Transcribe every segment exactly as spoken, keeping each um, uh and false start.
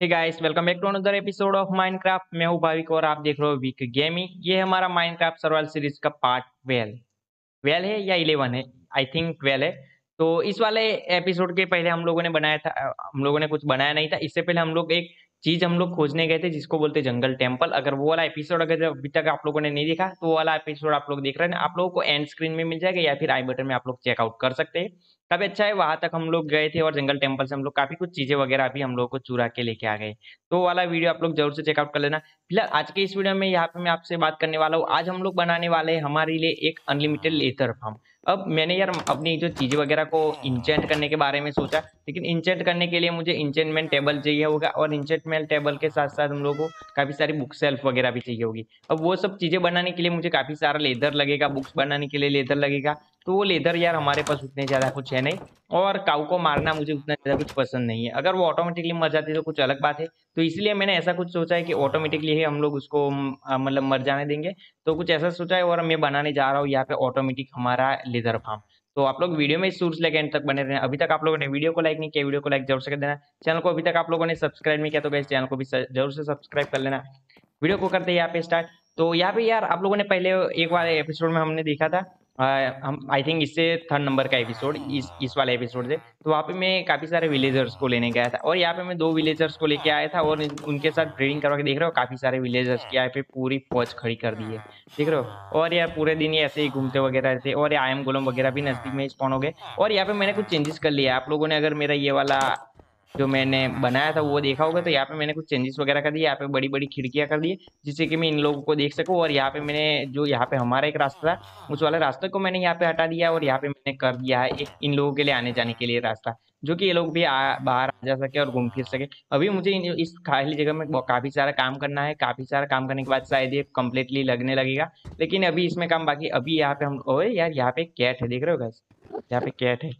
Hey guys, welcome back to another episode of Minecraft. मैं हूं भाविक और आप देख रहे हो वीक गेमिंग। ये हमारा माइनक्राफ्ट सर्वाइवल सीरीज का पार्ट ट्वेल्व ट्वेल्व है या इलेवन है। आई थिंक ट्वेल्व है। तो इस वाले एपिसोड के पहले हम लोगों ने बनाया था अ, हम लोगों ने कुछ बनाया नहीं था। इससे पहले हम लोग एक चीज हम लोग खोजने गए थे जिसको बोलते हैं जंगल टेम्पल। अगर वो वाला एपिसोड अगर अभी तक आप लोगों ने नहीं देखा तो वो वाला एपिसोड आप लोग देख रहे हैं, आप लोगों को एंड स्क्रीन में मिल जाएगा या फिर आई बटन में आप लोग चेकआउट कर सकते हैं। काफी अच्छा है, वहां तक हम लोग गए थे और जंगल टेम्पल से हम लोग काफी कुछ चीजें वगैरह भी हम लोग को चुरा के लेके आ गए। तो वो वाला वीडियो आप लोग जरूर से चेकआउट कर लेना। फिलहाल आज के इस वीडियो में यहाँ पे मैं आपसे बात करने वाला हूँ। आज हम लोग बनाने वाले हैं हमारे लिए एक अनलिमिटेड लेथर फार्म। अब मैंने यार अपनी जो चीजें वगैरह को इंचेंट करने के बारे में सोचा, लेकिन इंचेंट करने के लिए मुझे इंचेंटमेंट टेबल चाहिए होगा और इंचेंटमेंट टेबल के साथ साथ हम लोग को काफी सारी बुक सेल्फ वगैरह भी चाहिए होगी। अब वो सब चीजें बनाने के लिए मुझे काफी सारा लेदर लगेगा, बुक्स बनाने के लिए लेदर लगेगा। तो वो लेदर यार हमारे पास उतने ज्यादा कुछ है नहीं, और काऊ को मारना मुझे उतना ज्यादा कुछ पसंद नहीं है। अगर वो ऑटोमेटिकली मर जाती है तो कुछ अलग बात है। तो इसलिए मैंने ऐसा कुछ सोचा है कि ऑटोमेटिकली ही हम लोग उसको म, अ, मतलब मर जाने देंगे। तो कुछ ऐसा सोचा है और मैं बनाने जा रहा हूँ यहाँ पे ऑटोमेटिक हमारा लेदर फार्म। तो आप लोग वीडियो में शुरू से लेकर एंड तक बने रहना। अभी तक आप लोगों ने वीडियो को लाइक नहीं किया, वीडियो को लाइक जरूर से कर देना। चैनल को अभी तक आप लोगों ने सब्सक्राइब नहीं किया तो गाइस चैनल को भी स- जरूर से सब्सक्राइब कर लेना। वीडियो को करते हैं यहाँ पे स्टार्ट। तो यहाँ पे यार आप लोगों ने पहले एक बार एपिसोड में हमने देखा था, आ, हम आई थिंक इससे थर्ड नंबर का एपिसोड इस इस वाले एपिसोड से। तो वहाँ पे मैं काफी सारे विलेजर्स को लेने गया था और यहाँ पे मैं दो विलेजर्स को लेके आया था और इन- उनके साथ ब्रीडिंग करवा के देख रहे हो काफी सारे विलेजर्स की यहाँ पे पूरी फौज खड़ी कर दी है, देख रहे हो। और यार पूरे दिन ये ऐसे ही घूमते वगैरह रहते और ये आई एम गोलम वगैरह भी नजदीक में स्पॉन हो गए। और यहाँ पे मैंने कुछ चेंजेस कर लिया है। आप लोगों ने अगर मेरा ये वाला जो मैंने बनाया था वो देखा होगा तो यहाँ पे मैंने कुछ चेंजेस वगैरह कर दिए। यहाँ पे बड़ी बड़ी खिड़कियां कर दी जिससे कि मैं इन लोगों को देख सकूं। और यहाँ पे मैंने जो यहाँ पे हमारा एक रास्ता था उस वाले रास्ते को मैंने यहाँ पे हटा दिया और यहाँ पे मैंने कर दिया है एक इन लोगों के लिए आने जाने के लिए रास्ता, जो कि ये लोग भी आ, बाहर आ जा सके और घूम फिर सके। अभी मुझे इन, इस खाली जगह में बहुत- काफी सारा काम करना है। काफी सारा काम करने के बाद शायद ये कम्प्लीटली लगने लगेगा, लेकिन अभी इसमें काम बाकी। अभी यहाँ पे हम ओए यार यहाँ पे कैट है, देख रहे हो गाइस, यहाँ पे कैट है।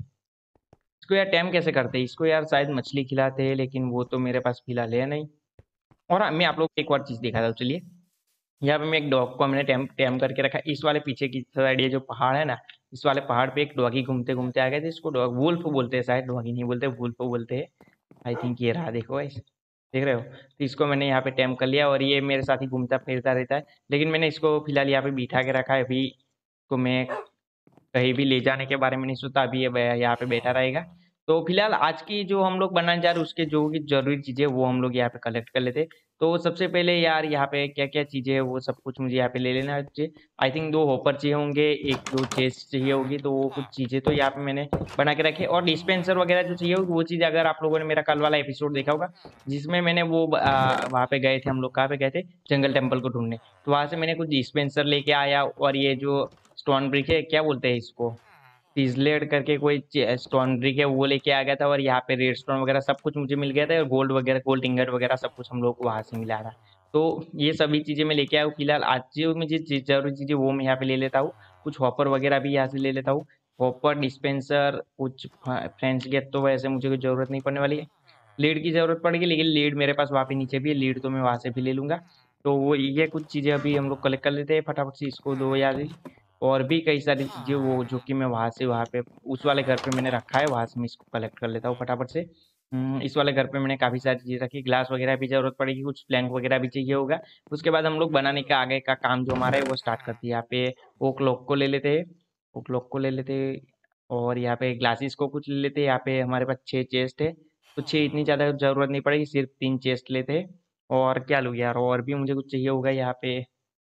इसको यार टैम कैसे करते हैं इसको, यार शायद मछली खिलाते हैं लेकिन वो तो मेरे पास फिलहाल है नहीं। और हाँ, मैं आप लोग को एक और चीज दिखा था, चलिए। यहाँ पे मैं एक डॉग को हमने टैम टैम करके रखा है। इस वाले पीछे की साइड ये जो पहाड़ है ना, इस वाले पहाड़ पे एक डॉगी घूमते घूमते आ गए थे। इसको डॉग वुल्फ बोलते हैं, शायद डॉगी नहीं बोलते, वुल्फ बोलते हैं। आई थिंक ये रहा, देखो ऐसे, देख रहे हो। तो इसको मैंने यहाँ पे टैम कर लिया और ये मेरे साथ ही घूमता फिरता रहता है। लेकिन मैंने इसको फिलहाल यहाँ पे बिठा के रखा है। अभी को मैं कहीं भी ले जाने के बारे में नहीं सोचा, अभी ये बै- यहाँ पे बैठा रहेगा। तो फिलहाल आज की जो हम लोग बनाने जा रहे हैं उसके जो भी जरूरी चीजें वो हम लोग यहाँ पे कलेक्ट कर लेते हैं। तो सबसे पहले यार यहाँ पे क्या क्या चीजें है वो सब कुछ मुझे यहाँ पे ले लेना चाहिए। आई थिंक दो हॉपर चाहिए होंगे, एक दो चेस्ट चाहिए होगी। तो वो कुछ चीजें तो यहाँ पे मैंने बना के रखे। और डिस्पेंसर वगैरह जो चाहिए होगी वो चीज, अगर आप लोगों ने मेरा कल वाला एपिसोड देखा होगा जिसमें मैंने वो आ, वहाँ पे गए थे, हम लोग कहाँ पे गए थे, जंगल टेम्पल को ढूंढने। तो वहां से मैंने कुछ डिस्पेंसर लेके आया और ये जो स्टोन ब्रिक है, क्या बोलते हैं इसको, फिजलेट करके कोई स्टोन ब्रिक है, वो लेके आ गया था। और यहाँ पे रेड स्टोन वगैरह सब कुछ मुझे मिल गया था और गोल्ड वगैरह, गोल्ड इंगट वगैरह सब कुछ हम लोग को वहां से मिला था। तो ये सभी चीजें मैं लेके आया हूँ। फिलहाल आज जो मुझे चीज- जरूरी चीजें वो मैं यहाँ पे ले लेता हूँ। कुछ हॉपर वगैरह भी यहाँ से ले लेता हूँ। हॉपर, डिस्पेंसर, कुछ फ्रेंच गेट तो वैसे मुझे कोई जरूरत नहीं पड़ने वाली है। लीड की जरूरत पड़ेगी लेकिन लीड मेरे पास वहाँ पे नीचे भी है, लीड तो मैं वहां से भी ले लूंगा। तो वो ये कुछ चीजें अभी हम लोग कलेक्ट कर लेते हैं फटाफट से, इसको दो याद। और भी कई सारी चीजें वो जो कि मैं वहां से वहां पे उस वाले घर पे मैंने रखा है, वहां से मैं इसको कलेक्ट कर लेता हूँ फटाफट से। हम्म, इस वाले घर पे मैंने काफी सारी चीजें रखी, ग्लास वगैरह भी जरूरत पड़ेगी, कुछ प्लैंक वगैरह भी चाहिए होगा। उसके बाद हम लोग बनाने का आगे का काम जो हमारा है वो स्टार्ट करते हैं। यहाँ पे ओक लॉक को ले लेते हैं, ओक लॉक को ले लेते हैं। और यहाँ पे ग्लासेस को कुछ ले लेते हैं। यहाँ पे हमारे पास छह चेस्ट है, तो छह इतनी ज्यादा जरूरत नहीं पड़ेगी, सिर्फ तीन चेस्ट लेते हैं। और क्या लूँ यार, और भी मुझे कुछ चाहिए होगा यहाँ पे।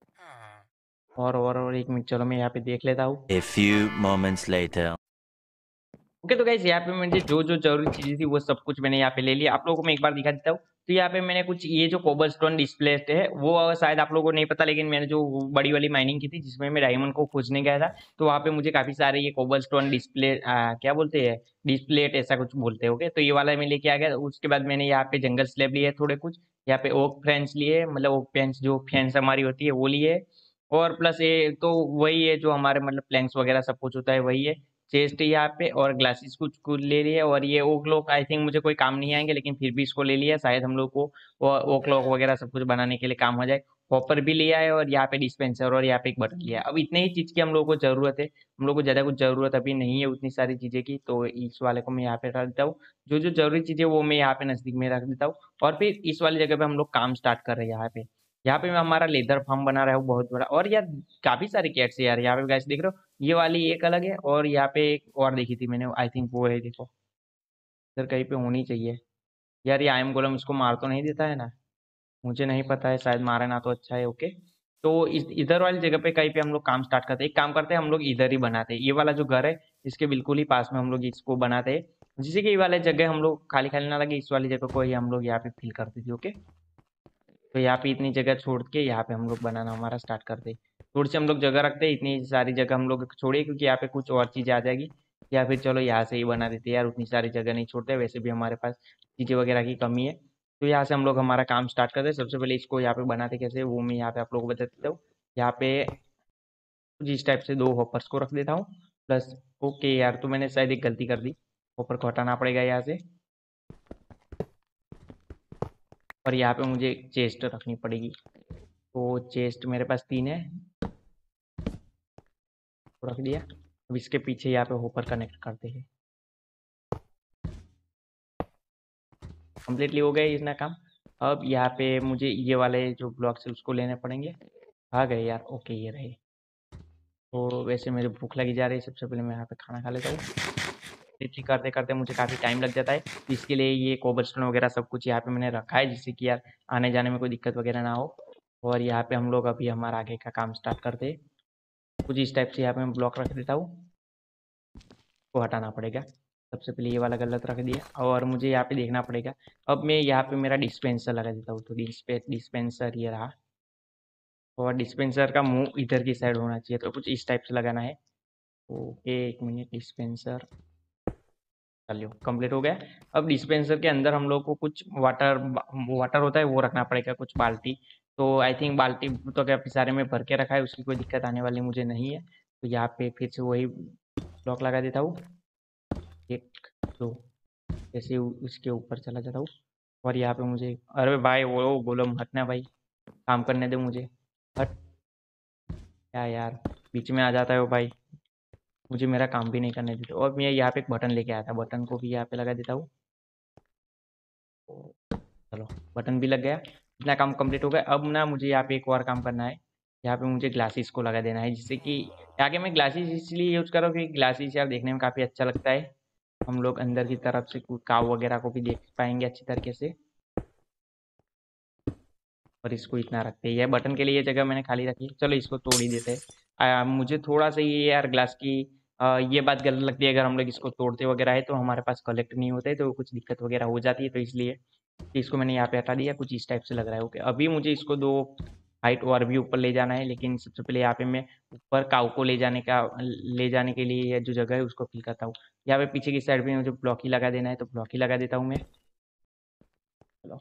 और और और एक मिनट, चलो मैं यहाँ पे देख लेता हूँ। A few moments later. Okay, तो गाइस यहाँ पे मुझे जो जो जरूरी चीजें थी वो सब कुछ मैंने यहाँ पे ले लिया। आप लोगों को मैं एक बार दिखा देता हूँ। तो यहाँ पे मैंने कुछ ये जो कोबलस्टोन डिस्प्ले है वो शायद आप लोगों को नहीं पता, लेकिन मैंने जो बड़ी वाली माइनिंग की थी जिसमें मैं डायमंड को खोजने गया था, तो वहाँ पे मुझे काफी सारे ये कोबलस्टोन डिस्प्ले, क्या बोलते हैं, डिस्प्लेट ऐसा कुछ बोलते हो। तो ये वाला मैं लेके आ गया। उसके बाद मैंने यहाँ पे जंगल स्लैब लिए थोड़े कुछ, यहाँ पे ओक फ्रेंच लिए, मतलब ओक फेंस जो फेंस हमारी होती है वो लिए। और प्लस ये तो वही है जो हमारे मतलब प्लैंक्स वगैरह सब कुछ होता है वही है। चेस्ट यहाँ पे और ग्लासेस कुछ कुछ ले लिए। और ये ओ क्लॉक आई थिंक मुझे कोई काम नहीं आएंगे, लेकिन फिर भी इसको ले लिया, शायद हम लोग को वो ओ क्लॉक वगैरह सब कुछ बनाने के लिए काम हो जाए। हॉपर भी लिया है और यहाँ पे डिस्पेंसर और यहाँ पे एक बटन लिया है। अब इतने ही चीज की हम लोग को जरूरत है, हम लोग को ज्यादा कुछ जरूरत अभी नहीं है उतनी सारी चीजें की, तो इस वाले को मैं यहाँ पे रख देता हूँ। जो जो जरूरी चीजें वो मैं यहाँ पे नजदीक में रख देता हूँ। और फिर इस वाली जगह पे हम लोग काम स्टार्ट कर रहे हैं। यहाँ पे यहाँ पे मैं हमारा लेदर फार्म बना रहा हूँ बहुत बड़ा। और यार काफी सारे कैट्स है यार यहाँ पे, गाइस देख रहे हो, ये वाली एक अलग है और यहाँ पे एक और देखी थी मैंने, आई थिंक वो है, देखो इधर कहीं पे होनी चाहिए। यार ये आई एम गोलम इसको मार तो नहीं देता है ना, मुझे नहीं पता है, शायद मारे ना तो अच्छा है। ओके, तो इस इधर वाली जगह पे कहीं पे हम लोग काम स्टार्ट करते हैं। एक काम करते हैं, हम लोग इधर ही बनाते हैं, ये वाला जो घर है इसके बिल्कुल ही पास में हम लोग इसको बनाते हैं, जिससे कि ये वाले जगह हम लोग खाली खाली ना लगे, इस वाली जगह को ही हम लोग यहाँ पे फिल करते थे। ओके, तो यहाँ पे इतनी जगह छोड़ के यहाँ पे हम लोग बनाना हमारा स्टार्ट करते हैं। थोड़ी सी हम लोग जगह रखते हैं, इतनी सारी जगह हम लोग छोड़िए क्योंकि यहाँ पे कुछ और चीज़ आ जाएगी। या फिर चलो यहाँ से ही बना देते हैं यार, उतनी सारी जगह नहीं छोड़ते, वैसे भी हमारे पास चीज़ें वगैरह की कमी है। तो यहाँ से हम लोग हमारा काम स्टार्ट करते हैं। सबसे पहले इसको यहाँ पे बनाते कैसे वो मैं यहाँ पे आप लोगों को बता देता हूँ। यहाँ पे कुछ इस टाइप से दो हॉपर्स को रख देता हूँ प्लस। ओके यार, तो मैंने शायद एक गलती कर दी, हॉपर को हटाना पड़ेगा यहाँ से। और यहाँ पे मुझे एक चेस्ट रखनी पड़ेगी, तो चेस्ट मेरे पास तीन है, तो रख दिया। अब इसके पीछे यहाँ पे होपर कनेक्ट करते हैं। कम्प्लीटली हो गया इतना काम। अब यहाँ पे मुझे ये वाले जो ब्लॉक्स है उसको लेने पड़ेंगे। आ गए यार, ओके ये रहे। तो वैसे मेरी भूख लगी जा रही है, सबसे पहले मैं यहाँ पे खाना खा लेता हूँ। इतनी करते करते मुझे काफ़ी टाइम लग जाता है, तो इसके लिए ये कोबलस्टोन वगैरह सब कुछ यहाँ पे मैंने रखा है, जिससे कि यार आने जाने में कोई दिक्कत वगैरह ना हो। और यहाँ पे हम लोग अभी हमारा आगे का काम स्टार्ट करते हैं। कुछ इस टाइप से यहाँ पे मैं ब्लॉक रख देता हूँ, को हटाना पड़ेगा। सबसे पहले ये वाला गलत रख दिया और मुझे यहाँ पे देखना पड़ेगा। अब मैं यहाँ पे मेरा डिस्पेंसर लगा देता हूँ, तो डिस्पे डिस्पेंसर ये रहा। और डिस्पेंसर का मुंह इधर की साइड होना चाहिए, तो कुछ इस टाइप से लगाना है। ओके एक मिनट, डिस्पेंसर चलिए कंप्लीट हो गया। अब डिस्पेंसर के अंदर हम लोग को कुछ वाटर वाटर होता है वो रखना पड़ेगा, कुछ बाल्टी। तो आई थिंक बाल्टी तो क्या सारे में भर के रखा है, उसकी कोई दिक्कत आने वाली मुझे नहीं है। तो यहाँ पे फिर से वही ब्लॉक लगा देता हूँ, एक दो, ऐसे उसके ऊपर चला जाता हूँ। और यहाँ पे मुझे, अरे भाई वो गोलम हटना भाई, काम करने दे मुझे, हट। क्या यार बीच में आ जाता है वो भाई, मुझे मेरा काम भी नहीं करने देते। और मैं यहाँ पे एक बटन लेके आया था, बटन को भी यहाँ पे लगा देता हूँ। चलो बटन भी लग गया, इतना काम कंप्लीट हो गया। अब ना मुझे यहाँ पे एक और काम करना है, यहाँ पे मुझे ग्लासेस को लगा देना है, जिससे कि आगे मैं ग्लासेस इसलिए यूज कर रहा हूँ क्योंकि ग्लासेस यार देखने में काफ़ी अच्छा लगता है। हम लोग अंदर की तरफ से काव वगैरह को भी देख पाएंगे अच्छी तरीके से। और इसको इतना रखते हैं, यह बटन के लिए ये जगह मैंने खाली रखी है। चलो इसको तोड़ ही देते हैं। मुझे थोड़ा सा ये यार ग्लास की आ, ये बात गलत लगती है, अगर हम लोग इसको तोड़ते वगैरह है तो हमारे पास कलेक्ट नहीं होते, तो कुछ दिक्कत वगैरह हो जाती है, तो इसलिए इसको मैंने यहाँ पे हटा दिया। कुछ इस टाइप से लग रहा है। ओके, अभी मुझे इसको दो हाइट और भी ऊपर ले जाना है, लेकिन सबसे पहले यहाँ पे मैं ऊपर काऊ को ले जाने का ले जाने के लिए यह जो जगह है उसको फिल करता हूँ। यहाँ पे पीछे की साइड पे मुझे ब्लॉक ही लगा देना है, तो ब्लॉक ही लगा देता हूँ मैं। चलो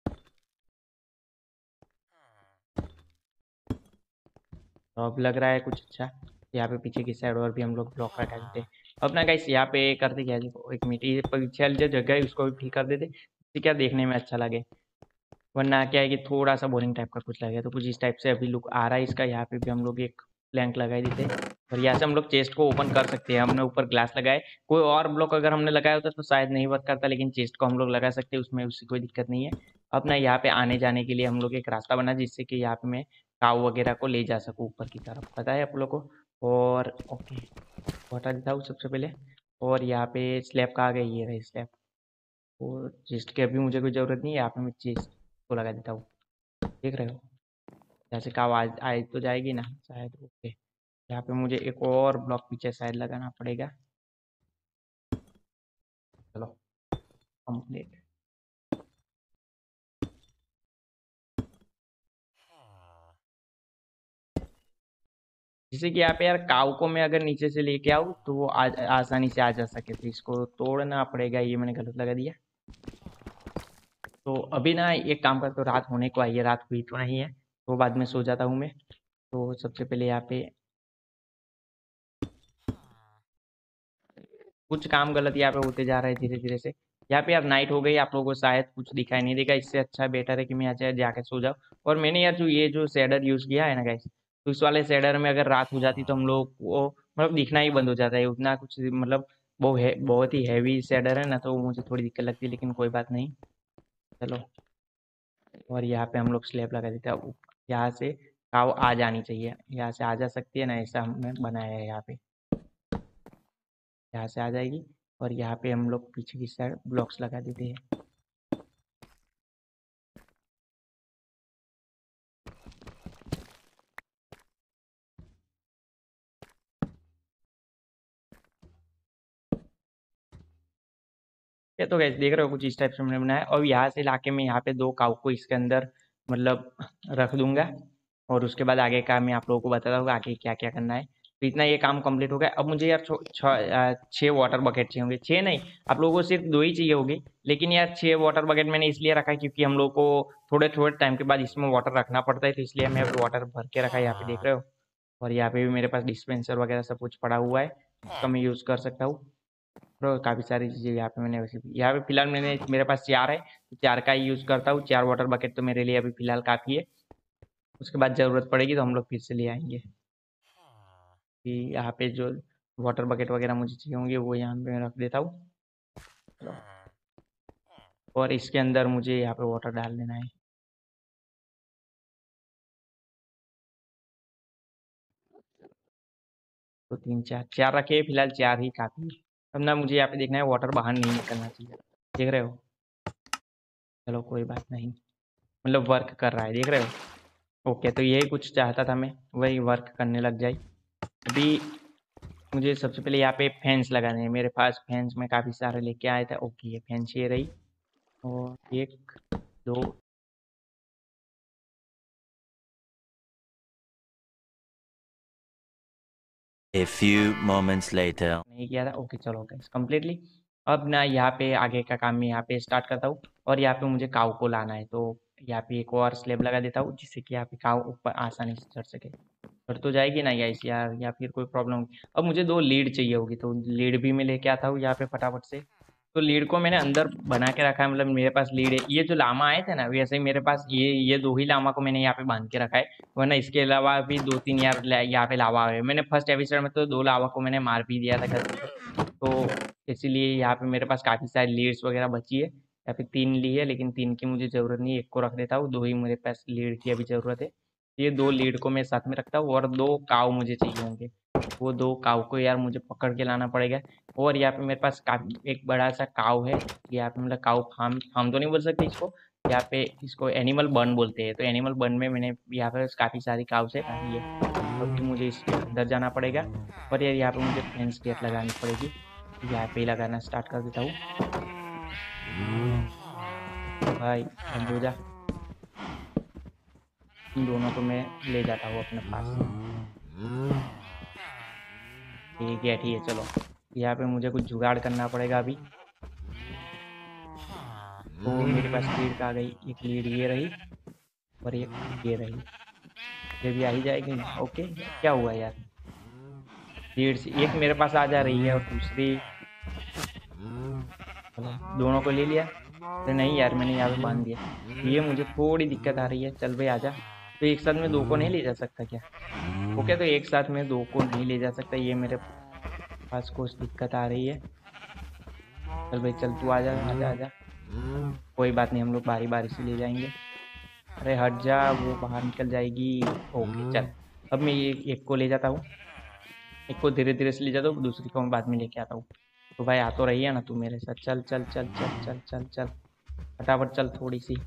तो अब लग रहा है कुछ अच्छा। यहाँ पे पीछे की साइड और भी हम लोग ब्लॉक लगा देते हैं। अब ना गाइस यहाँ पे करते क्या, देखो एक मिनट, ये पीछे वाली जो जगह है उसको भी फिल कर देते, जिससे क्या देखने में अच्छा लगे। वरना क्या है कि थोड़ा सा बोरिंग टाइप का कुछ लगेगा, तो कुछ इस टाइप से अभी लुक आ रहा है इसका। यहाँ पे भी हम लोग एक प्लैंक लगा ही देते हैं, और यहाँ से हम लोग चेस्ट को ओपन कर सकते हैं। हमने ऊपर ग्लास लगाए, कोई और ब्लॉक अगर हमने लगाया होता तो शायद नहीं वर्क करता, लेकिन चेस्ट को हम लोग लगा सकते हैं, उसमें उसकी कोई दिक्कत नहीं है। अपना यहाँ पे आने जाने के लिए हम लोग एक रास्ता बना, जिससे कि यहाँ पे मैं काऊ वगैरह को ले जा सकूँ ऊपर की तरफ, पता है आप लोग को। और ओके हटा देता हूँ सबसे पहले। और यहाँ पे स्लैब का आ गया, ये रही स्लैब। और चेस्ट की अभी मुझे कोई ज़रूरत नहीं है, यहाँ पे मैं चेस्ट को लगा देता हूँ। देख रहे हो जैसे का आवाज आए तो जाएगी ना शायद। ओके, यहाँ पे मुझे एक और ब्लॉक पीछे साइड लगाना पड़ेगा। चलो कंप्लीट। जैसे कि यहाँ पे यार काऊ को मैं अगर नीचे से लेके आऊँ तो वो आ, आसानी से आ जा सके, तो इसको तोड़ना पड़ेगा, ये मैंने गलत लगा दिया। तो अभी ना एक काम करते, तो रात होने को आई है, रात हुई तो नहीं है, तो बाद में सो जाता हूँ मैं। तो सबसे पहले यहाँ पे कुछ काम गलत यहाँ पे होते जा रहा है धीरे धीरे से। यहाँ पे यार नाइट हो गई, आप लोगों को शायद कुछ दिखाई नहीं देगा, इससे अच्छा बेटर है कि मैं यहाँ जाके सो जाऊँ। और मैंने यार जो ये जो शेडर यूज किया है ना गाइस, तो इस वाले शेडर में अगर रात हो जाती तो हम लोग को मतलब दिखना ही बंद हो जाता है, उतना कुछ मतलब वो है, बहुत ही हैवी शेडर है ना, तो मुझे थोड़ी दिक्कत लगती है, लेकिन कोई बात नहीं। चलो, और यहाँ पे हम लोग स्लैब लगा देते हैं। अब यहाँ से काव आ जानी चाहिए, यहाँ से आ जा सकती है ना, ऐसा हमने बनाया है यहाँ पे। यहाँ से आ जाएगी, और यहाँ पे हम लोग पीछे की साइड ब्लॉक्स लगा देते हैं। ये तो गैस देख रहे हो कुछ इस टाइप से हमने बनाया, और यहाँ से लाके मैं यहाँ पे दो काऊ को इसके अंदर मतलब रख दूंगा, और उसके बाद आगे का मैं आप लोगों को बताता हूँ आगे क्या क्या करना है। तो इतना ये काम कंप्लीट हो गया। अब मुझे यार छो- छ- अ, छः वाटर बकेट चाहिए होंगे, छः नहीं, आप लोगों को सिर्फ दो ही चाहिए होगी, लेकिन यार छः वाटर बकेट मैंने इसलिए रखा है क्योंकि हम लोग को थोड़े थोड़े टाइम के बाद इसमें वाटर रखना पड़ता है, तो इसलिए मैं वाटर भर के रखा है, यहाँ पे देख रहे हो। और यहाँ पे भी मेरे पास डिस्पेंसर वगैरह सब कुछ पड़ा हुआ है, इसका मैं यूज़ कर सकता हूँ। और काफ़ी सारी चीज़ें यहाँ पे मैंने वैसे यहाँ पे फिलहाल मैंने मेरे पास चार है, तो चार का ही यूज़ करता हूँ, चार वाटर बकेट तो मेरे लिए अभी फिलहाल काफ़ी है। उसके बाद ज़रूरत पड़ेगी तो हम लोग फिर से ले आएंगे। कि यहाँ पे जो वाटर बकेट वगैरह मुझे चाहिए होंगे वो यहाँ पे मैं रख देता हूँ। चलो, और इसके अंदर मुझे यहाँ पे वाटर डाल देना है। तो तीन चार चार रखे, फिलहाल चार ही काफ़ी है। अब ना मुझे यहाँ पे देखना है वाटर बाहर नहीं निकलना चाहिए, देख रहे हो। चलो कोई बात नहीं, मतलब वर्क कर रहा है, देख रहे हो। ओके, तो यही कुछ चाहता था मैं, वही वर्क करने लग जाए। अभी मुझे सबसे पहले यहाँ पे फैंस लगाने हैं, मेरे पास फैंस में काफ़ी सारे लेके आए थे। ओके, ये फैंस ये रही, और एक दो A few moments later. नहीं किया था। ओके चलो गाइस कंप्लीटली। अब ना यहाँ पे आगे का काम मैं यहाँ पे स्टार्ट करता हूँ, और यहाँ पे मुझे काऊ को लाना है, तो यहाँ पे एक और स्लेब लगा देता हूँ जिससे कि यहाँ पे काऊ ऊपर आसानी से चढ़ सके। चढ़ तो जाएगी ना गाइस यार, या फिर कोई प्रॉब्लम होगी। अब मुझे दो लीड चाहिए होगी, तो लीड भी मैं लेके आता हूँ यहाँ पे फटाफट से। तो लीड को मैंने अंदर बना के रखा है, मतलब मेरे पास लीड है। ये जो लामा आए थे ना, वैसे ही मेरे पास ये ये दो ही लामा को मैंने यहाँ पे बांध के रखा है, वरना इसके अलावा भी दो तीन यार ला- यहाँ पे लावा है। मैंने फर्स्ट एपिसोड में तो दो लावा को मैंने मार भी दिया था गलती से, तो इसीलिए यहाँ पे मेरे पास काफ़ी सारी लीड्स वगैरह बची है। यहाँ पे तीन ली है, लेकिन तीन की मुझे ज़रूरत नहीं है, एक को रख देता हूँ, दो ही मेरे पास लीड की अभी ज़रूरत है। ये दो लीड को मैं साथ में रखता हूँ, और दो काव मुझे चाहिए होंगे, वो दो काव को यार मुझे पकड़ के लाना पड़ेगा। और यहाँ पे मेरे पास काफी एक बड़ा सा काव है, यहाँ पे मतलब काव फार्म फार्म तो नहीं बोल सकते इसको, यहाँ पे इसको एनिमल बर्न बोलते हैं। तो एनिमल बर्न में मैंने यहाँ पे काफ़ी सारी काव से काफ़ी है। अभी मुझे इसके अंदर जाना पड़ेगा, और यार यहाँ पे मुझे फेंस गेट लगानी पड़ेगी, यहाँ पे ही लगाना स्टार्ट कर देता हूँ। भाई बंद हो जा, इन दोनों को मैं ले जाता हूँ अपने पास। ये गेट ही है, चलो यहाँ पे मुझे कुछ जुगाड़ करना पड़ेगा अभी। तो मेरे पास लीड आ गई, एक लीड ये रही, और एक ये रही, ये भी आ ही जाएगी ना। ओके, क्या हुआ यार, लीड से एक मेरे पास आ जा रही है, और दूसरी, चलो दोनों को ले लिया। अरे नहीं यार, मैंने यहाँ पे बांध दिया, ये मुझे थोड़ी दिक्कत आ रही है। चल भाई आजा, तो एक साथ में दो को नहीं ले जा सकता क्या? ओके, तो एक साथ में दो को नहीं ले जा सकता, ये मेरे पास कुछ दिक्कत आ रही है। चल भाई चल, तू आजा आजा आजा, कोई बात नहीं, हम लोग बारी बारी से ले जाएंगे। अरे हट जा, वो बाहर निकल जाएगी। ओके चल, अब मैं ये एक को ले जाता हूँ, एक को धीरे धीरे से ले जाता हूँ, दूसरी को मैं बाद में लेके आता हूँ। तो भाई आ तो रही है ना तू मेरे साथ, चल चल चल चल चल चल चल, फटाफट चल थोड़ी सी।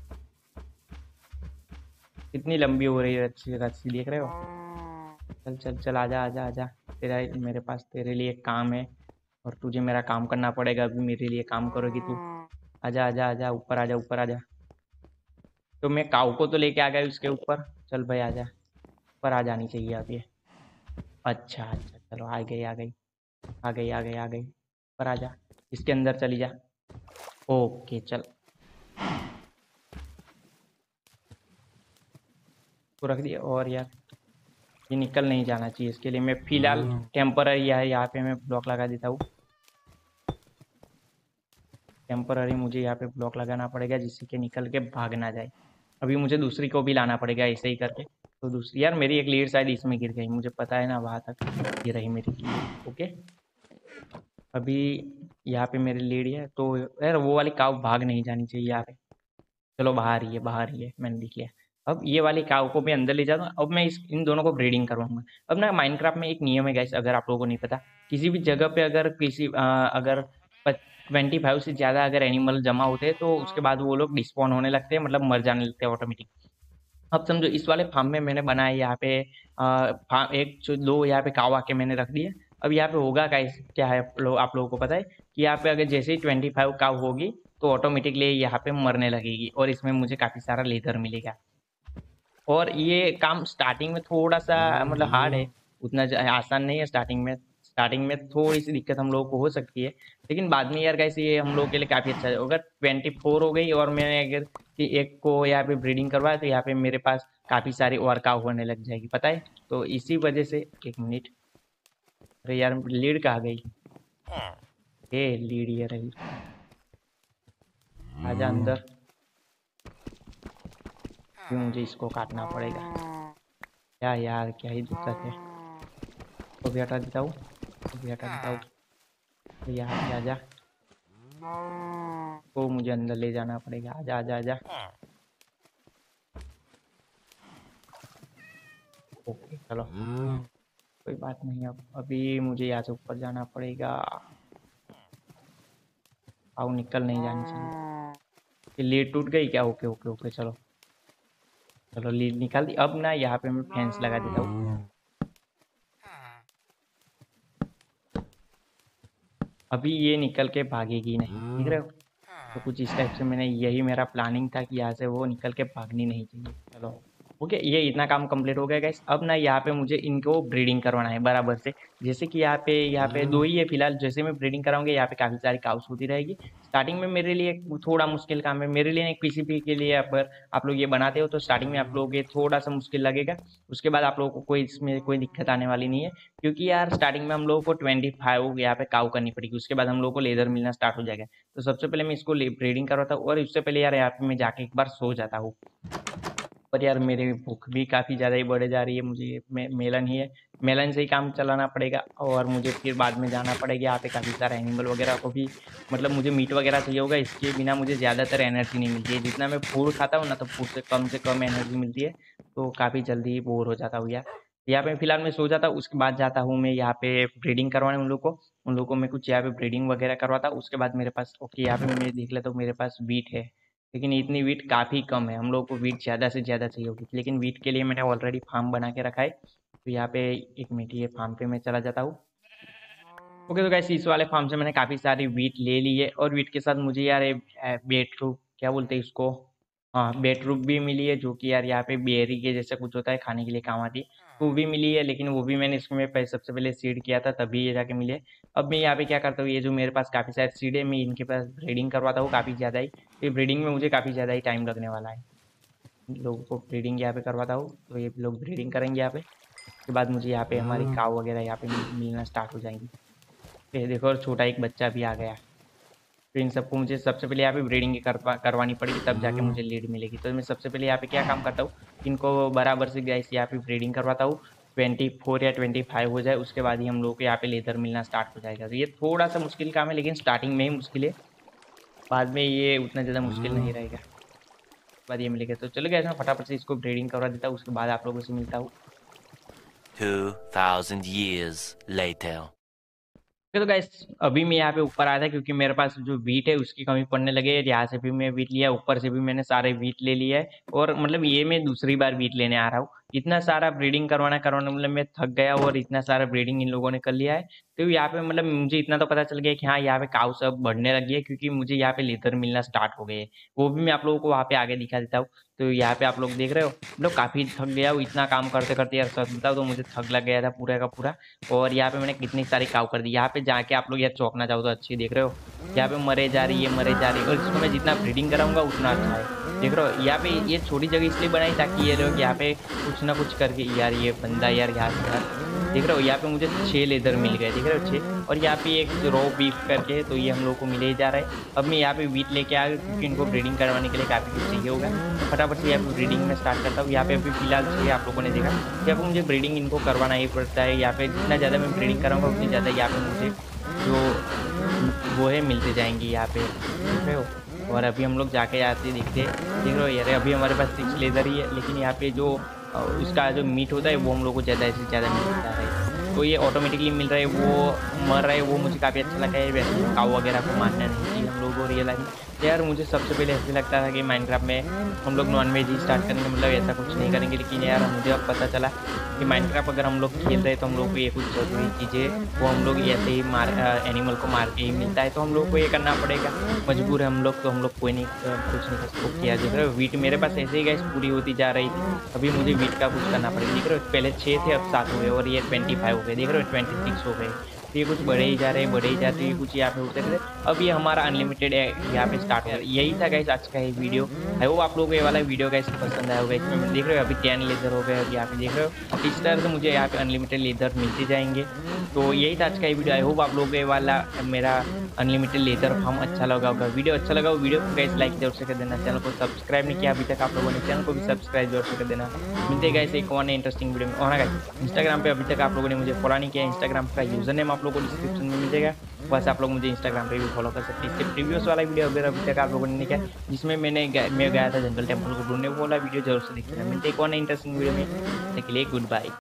कितनी लंबी हो रही है रस्सी रस्सी, देख रहे हो। चल चल चल, आजा आजा आजा, तेरा मेरे पास तेरे लिए एक काम है, और तुझे मेरा काम करना पड़ेगा। अभी मेरे लिए काम करोगी तू, आजा आजा आजा, ऊपर आजा ऊपर आजा। तो मैं काऊ को तो लेके आ गया उसके ऊपर, चल भाई आजा, ऊपर आ जानी चाहिए अब ये। अच्छा अच्छा, चलो आ गई आ गई आ गई आ गई आ गई, ऊपर आ जा, इसके अंदर चली जा। ओके चल, तो रख दिया। और यार ये निकल नहीं जाना चाहिए, इसके लिए मैं फिलहाल टेम्पररी है यहाँ पे मैं ब्लॉक लगा देता हूँ। टेम्पररी मुझे यहाँ पे ब्लॉक लगाना पड़ेगा जिससे कि निकल के भाग ना जाए। अभी मुझे दूसरी को भी लाना पड़ेगा ऐसे ही करके। तो दूसरी यार मेरी एक लीड शायद इसमें गिर गई, मुझे पता है ना, वहाँ तक ये रही मेरी लीड। ओके, अभी यहाँ पे मेरी लीड है, तो यार वो वाली काऊ भाग नहीं जानी चाहिए यहाँ पे। चलो बाहर ही है, बाहर ही है, मैंने देख लिया। अब ये वाली काऊ को मैं अंदर ले जाता हूँ। अब मैं इस इन दोनों को ब्रीडिंग करवाऊंगा। अब ना माइनक्राफ्ट में एक नियम है गाइस, अगर आप लोगों को नहीं पता, किसी भी जगह पे अगर किसी अ, अगर ट्वेंटी फाइव से ज़्यादा अगर एनिमल जमा होते हैं तो उसके बाद वो लोग डिस्पॉन होने लगते हैं, मतलब मर जाने लगते हैं ऑटोमेटिक। अब समझो इस वाले फार्म में मैंने बनाया यहाँ पे आ, फार्म एक जो दो यहाँ पे काऊ आके मैंने रख दिए। अब यहाँ पे होगा गाइस क्या है, लो, आप लोगों को पता है कि यहाँ पे अगर जैसे ही ट्वेंटी फाइव काऊ होगी तो ऑटोमेटिकली यहाँ पे मरने लगेगी और इसमें मुझे काफ़ी सारा लेदर मिलेगा। और ये काम स्टार्टिंग में थोड़ा सा मतलब हार्ड है, उतना ज- आसान नहीं है स्टार्टिंग में। स्टार्टिंग में थोड़ी सी दिक्कत हम लोगों को हो सकती है, लेकिन बाद में यार कैसे ये हम लोगों के लिए काफ़ी अच्छा है। अगर ट्वेंटी फोर हो गई और मैंने अगर कि एक को यहाँ पे ब्रीडिंग करवाया तो यहाँ पे मेरे पास काफ़ी सारी और काऊ होने लग जाएगी, पता है। तो इसी वजह से एक मिनट, अरे यार लीड कहाँ गई? ए लीड ये रही, आजा अंदर। क्यों मुझे इसको काटना पड़ेगा? क्या यार, क्या ही दिक्कत है। तो भी हटा देता हूँ, तो भी हटा देता हूँ। तो यहाँ पे आजा, तो मुझे अंदर ले जाना पड़ेगा। आजा आजा आजा। ओके चलो, कोई बात नहीं। अब अभी मुझे यहाँ से ऊपर जाना पड़ेगा। आओ, निकल नहीं जानी चाहिए। ये लीड टूट गई क्या? ओके ओके ओके, चलो चलो लीड निकाल दी। अब ना यहाँ पे मैं फेंस लगा देता हूँ। अभी ये निकल के भागेगी नहीं, देख रहे हो। तो कुछ इस टाइप से मैंने, यही मेरा प्लानिंग था कि यहाँ से वो निकल के भागनी नहीं चाहिए। चलो ओके, ये इतना काम कंप्लीट हो गया गाइस। अब ना यहाँ पे मुझे इनको ब्रीडिंग करवाना है बराबर से। जैसे कि यहाँ पे यहाँ पे दो ही है फिलहाल। जैसे मैं ब्रीडिंग कराऊंगा यहाँ पे काफ़ी सारी काउस होती रहेगी। स्टार्टिंग में मेरे लिए थोड़ा मुश्किल काम है, मेरे लिए एक पीसीपी के लिए अगर आप लोग ये बनाते हो तो स्टार्टिंग में आप लोग ये थोड़ा सा मुश्किल लगेगा। उसके बाद आप लोगों को कोई इसमें कोई दिक्कत आने वाली नहीं है, क्योंकि यार स्टार्टिंग में हम लोगों को ट्वेंटी फाइव यहाँ पे काउ करनी पड़ेगी। उसके बाद हम लोगों को लेदर मिलना स्टार्ट हो जाएगा। तो सबसे पहले मैं इसको ब्रीडिंग करवाता हूँ और उससे पहले यार यहाँ पे मैं जाके एक बार सो जाता हूँ। पर यार मेरी भूख भी काफ़ी ज़्यादा ही बढ़े जा रही है, मुझे मे, मेलन ही है, मेलन से ही काम चलाना पड़ेगा। और मुझे फिर बाद में जाना पड़ेगा यहाँ पे काफ़ी सारे एनिमल वगैरह को भी, मतलब मुझे मीट वगैरह चाहिए होगा। इसके बिना मुझे ज़्यादातर एनर्जी नहीं मिलती है। जितना मैं फूड खाता हूँ ना, तो फूड से कम से कम एनर्जी मिलती है, तो काफ़ी जल्दी ही बोर हो जाता हूँ यार। यहाँ पे फिलहाल मैं सो जाता हूँ, उसके बाद जाता हूँ मैं यहाँ पे ब्रीडिंग करवाने उन लोग को। उन लोगों को मैं कुछ यहाँ पे ब्रीडिंग वगैरह करवाता हूँ। उसके बाद मेरे पास, ओके यहाँ पे मैं देख लेता हूँ मेरे पास वीट है, लेकिन इतनी वीट काफ़ी कम है। हम लोग को वीट ज़्यादा से ज़्यादा चाहिए होगी, लेकिन वीट के लिए मैंने ऑलरेडी फार्म बना के रखा है। तो यहाँ पे एक मिनट, ये फार्म पे मैं चला जाता हूँ। ओके तो गाइस, इस वाले फार्म से मैंने काफ़ी सारी वीट ले ली है और वीट के साथ मुझे यार बेटरूट, क्या बोलते हैं इसको, हाँ बेटरूट भी मिली है, जो कि यार यहाँ पे बेरी के जैसा कुछ होता है, खाने के लिए काम आती है। तो वो भी मिली है, लेकिन वो भी मैंने इसमें पहले सबसे पहले सीड किया था तभी ये जाके मिले। अब मैं यहाँ पे क्या करता हूँ, ये जो मेरे पास काफ़ी सारे सीड है, मैं इनके पास ब्रीडिंग करवाता हूँ काफ़ी ज़्यादा ही। तो ब्रीडिंग में मुझे काफ़ी ज़्यादा ही टाइम लगने वाला है। इन लोगों को ब्रीडिंग यहाँ पे करवाता हूँ, तो ये लोग ब्रीडिंग करेंगे यहाँ पे। उसके बाद मुझे यहाँ पे हमारी काव वगैरह यहाँ पे मिल- मिलना स्टार्ट हो जाएंगी। ये देखो, और छोटा एक बच्चा भी आ गया। तो इन सबको मुझे सबसे पहले यहाँ पे ब्रीडिंग करवा करवानी पड़ेगी, तब जाके मुझे लीड मिलेगी। तो मैं सबसे पहले यहाँ पे क्या काम करता हूँ, इनको बराबर से गैस यहाँ पे ब्रीडिंग करवाता हूँ। ट्वेंटी फोर या ट्वेंटी फाइव हो जाए, उसके बाद ही हम लोग को यहाँ पे लेदर मिलना स्टार्ट हो जाएगा। तो ये थोड़ा सा मुश्किल काम है, लेकिन स्टार्टिंग में ही मुश्किल है, बाद में ये उतना ज़्यादा मुश्किल नहीं रहेगा। बाद ये मिलेगा। तो चलो गैस, मैं फटाफट से इसको ब्रीडिंग करवा देता हूँ, उसके बाद आप लोगों से मिलता हूँ। Two thousand years later. तो गाइस, अभी मैं यहाँ पे ऊपर आया था क्योंकि मेरे पास जो वीट है उसकी कमी पड़ने लगे है। यहाँ से भी मैं वीट लिया, ऊपर से भी मैंने सारे वीट ले लिया है। और मतलब ये मैं दूसरी बार वीट लेने आ रहा हूँ। इतना सारा ब्रीडिंग करवाना करवाना मतलब मैं थक गया, और इतना सारा ब्रीडिंग इन लोगों ने कर लिया है। तो यहाँ पे मतलब मुझे इतना तो पता चल गया कि हाँ, यहाँ पे काउ सब बढ़ने लगी है, क्योंकि मुझे यहाँ पे लेदर मिलना स्टार्ट हो गए हैं। वो भी मैं आप लोगों को वहाँ पे आगे दिखा देता हूँ। तो यहाँ पे आप लोग देख रहे हो, मतलब काफ़ी थक गया हूँ इतना काम करते करते यार। सच बताओ तो मुझे थक लग गया था पूरा का पूरा। और यहाँ पे मैंने कितनी सारी काउ कर दी। यहाँ पे जाके आप लोग यार चौंकना चाहो तो अच्छी, देख रहे हो यहाँ पे मरे जा रही है, मरे जा रही है। और इसको मैं जितना ब्रीडिंग कराऊंगा उतना अच्छा है। देख रहे हो यहाँ पे ये छोटी जगह इसलिए बनाई ताकि ये लोग यहाँ पे कुछ ना कुछ करके, यार ये बंदा यार यहाँ से यार देख रहे हो यहाँ पे मुझे छः लेदर मिल गए, देख रहे हो छः। और यहाँ पे एक रो बीफ करके, तो ये हम लोग को मिले ही जा रहा है। अब मैं यहाँ पे वीट लेके आ गया क्योंकि इनको ब्रीडिंग करवाने के लिए काफ़ी कुछ चाहिए होगा। फटाफट से यहाँ पे ब्रीडिंग में स्टार्ट करता हूँ। यहाँ पे अभी फिलहाल छः आप लोगों ने देखा, यहाँ पे मुझे ब्रीडिंग इनको करवाना ही पड़ता है। यहाँ पे जितना ज़्यादा मैं ब्रीडिंग कराऊंगा उतनी ज़्यादा यहाँ पे मुझे जो वो है मिलते जाएंगे यहाँ पे, देख रहे हो। और अभी हम लोग जाके आते देखते, देख रहे हो यार अभी हमारे पास सिक्स लेदर ही है, लेकिन यहाँ पे जो उसका जो मीट होता है वो हम लोग को ज़्यादा से ज़्यादा मिल जाता है। तो ये ऑटोमेटिकली मिल रहा है, वो मर रहा है, वो मुझे काफ़ी अच्छा लगा है। वैसे काऊ वगैरह को मारना नहीं चाहिए हम लोगों को रियलाइज। यार मुझे सबसे पहले ऐसे लगता था कि माइनक्राफ्ट में हम लोग नॉन वेज ही स्टार्ट करेंगे, मतलब ऐसा कुछ नहीं करेंगे। लेकिन यार मुझे अब पता चला कि माइनक्राफ्ट अगर हम लोग खेल रहे हैं तो हम लोग को ये कुछ ज़रूरी चीज़ें वो हम लोग ऐसे ही मार एनिमल को मार के ही मिलता है, तो हम लोग को ये करना पड़ेगा। मजबूर है हम लोग, तो हम लोग कोई नहीं कुछ नहीं कर सकते। किया देख रहे हो वीट मेरे पास ऐसे ही गैस पूरी होती जा रही थी, अभी मुझे वीट का कुछ करना पड़ेगा। देख रहे हो पहले छः थे अब सात हुए और ये ट्वेंटी फाइव हो गए, देख रहे हो ट्वेंटी सिक्स हो गए। तो ये कुछ बढ़े ही जा रहे हैं बढ़े ही जाते हैं, कुछ यहाँ पे होते रहते। अब ये हमारा अनलिमिटेड यहाँ पे स्टार्ट हो, यही था गाइस आज का ये वीडियो। आई होप आप लोगों को ये वाला वीडियो गाइस पसंद आया होगा। इसमें देख रहे हो अभी टेन लेदर हो गए, अब यहाँ पे देख रहे हो इस तरह से मुझे यहाँ पे अनलिमिटेड लेदर मिलते जाएंगे। तो यही था आज का ये वीडियो। आई होप आप लोगों को ये वाला मेरा अनलिमिटेड लेदर फार्म अच्छा लगा होगा। वीडियो अच्छा लगा हो वीडियो को गाइस लाइक जरूर से कर देना, चैनल को सब्सक्राइब नहीं किया अभी तक आप लोगों ने चैनल को भी सब्सक्राइब जरूर से कर देना। मिलते गाइस एक और इंटरेस्टिंग वीडियो में। और गाइस इंस्टाग्राम पे अभी तक आप लोगों ने मुझे फॉलो नहीं किया, इंस्टाग्राम का यूजर नेम आप लोगों को डिस्क्रिप्शन में मिल जाएगा, बस आप लोग मुझे इंस्टाग्राम पे भी फॉलो कर सकते हैं। इसके प्रीवियस वाला वीडियो अगर अभी तक आप लोगों ने नहीं किया जिसमें मैंने मैं गया था जंगल टेम्पल को ढूंढने, वो वाला वीडियो जरूर से देखना। मिलते एक और इंटरेस्टिंग वीडियो में, तब तक के लिए गुड बाय।